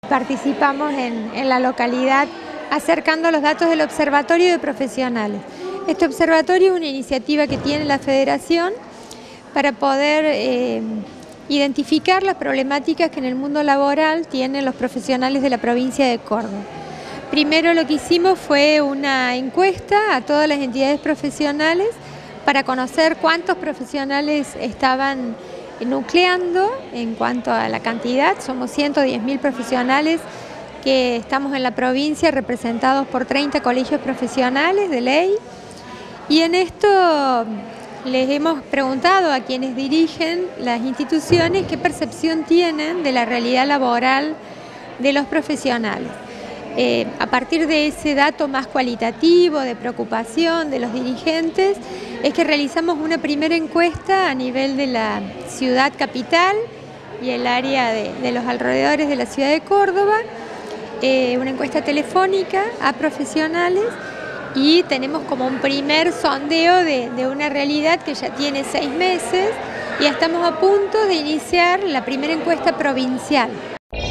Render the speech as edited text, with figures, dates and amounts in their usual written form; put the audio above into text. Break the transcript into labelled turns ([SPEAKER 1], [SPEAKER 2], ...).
[SPEAKER 1] Participamos en la localidad acercando los datos del Observatorio de Profesionales. Este observatorio es una iniciativa que tiene la Federación para poder identificar las problemáticas que en el mundo laboral tienen los profesionales de la provincia de Córdoba. Primero lo que hicimos fue una encuesta a todas las entidades profesionales para conocer cuántos profesionales estaban nucleando en cuanto a la cantidad. Somos 110.000 profesionales que estamos en la provincia representados por 30 colegios profesionales de ley, y en esto les hemos preguntado a quienes dirigen las instituciones qué percepción tienen de la realidad laboral de los profesionales. A partir de ese dato más cualitativo, de preocupación de los dirigentes, es que realizamos una primera encuesta a nivel de la ciudad capital y el área de los alrededores de la ciudad de Córdoba, una encuesta telefónica a profesionales, y tenemos como un primer sondeo de una realidad que ya tiene 6 meses y estamos a punto de iniciar la primera encuesta provincial.